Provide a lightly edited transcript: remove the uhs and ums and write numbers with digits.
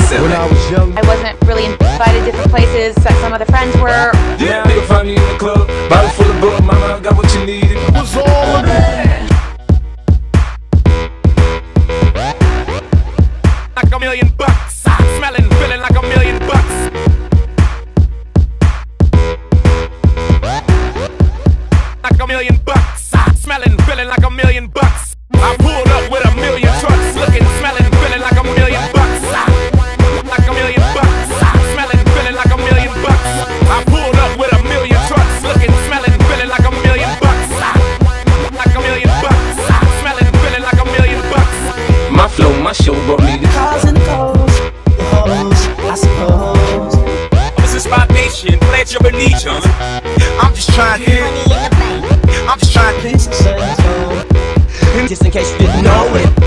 When I was young, I wasn't really invited to different places that some other friends were. Yeah, they can find me in the club, bottle full of bug, mama, I got what you need. It was all of that. Like $1,000,000, smelling, feeling like $1,000,000. Like $1,000,000, smelling, feeling like $1,000,000. I pulled up with 1,000,000 trucks, looking, smelling, feeling like $1,000,000. Like $1,000,000, smelling, feeling like $1,000,000. I pulled up with 1,000,000 trucks, looking, smelling, feeling like $1,000,000. Like $1,000,000, smelling, feeling like $1,000,000. My flow, my show brought me the Cars and hoes, I suppose. This is my nation, pledge your allegiance. I'm just trying to hit. I'm just trying to hit. Just in case you didn't know it.